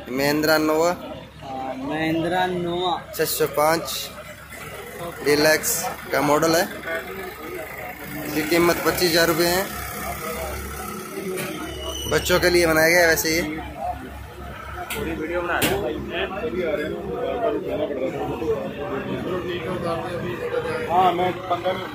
Mahindra Nova, Mahindra Nova 605 deluxe का model है। इसकी कीमत 25,000 रुपये है। बच्चों के लिए बनाया गया है वैसे ये। वीडियो बना रहे हाँ मैं 15 मिनट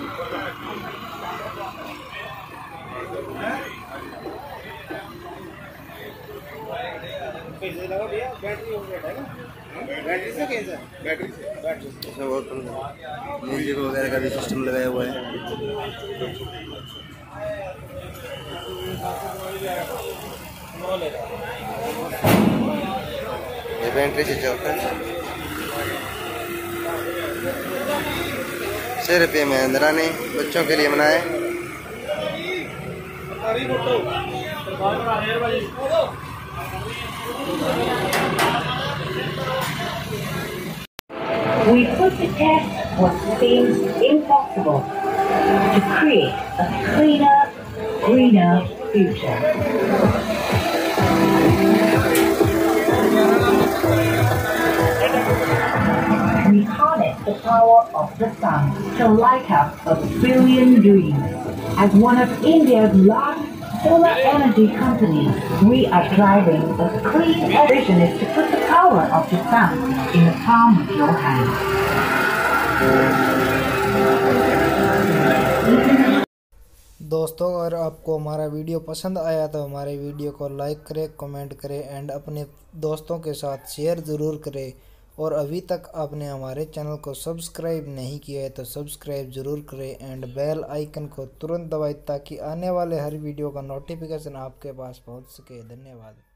बैटरी से कैसा बैटरी से म्यूजिक वगैरह का भी सिस्टम लगाया हुआ है। ये बैटरी से चलता है। सिर्फ ये महिंद्रा ने बच्चों के लिए बनाया है। We put to test what seems impossible to create a cleaner, greener future. We harness the power of the sun to light up a billion dreams. As one of India's largest solar energy companies, we are driving a clean vision is to put the power of the sun in the palm of your hand. दोस्तों, अगर आपको हमारा video पसंद आया तो हमारे video को like करें, कमेंट करें एंड अपने दोस्तों के साथ शेयर ज़रूर करें। और अभी तक आपने हमारे चैनल को सब्सक्राइब नहीं किया है तो सब्सक्राइब ज़रूर करें एंड बेल आइकन को तुरंत दबाएं ताकि आने वाले हर वीडियो का नोटिफिकेशन आपके पास पहुंच सके। धन्यवाद।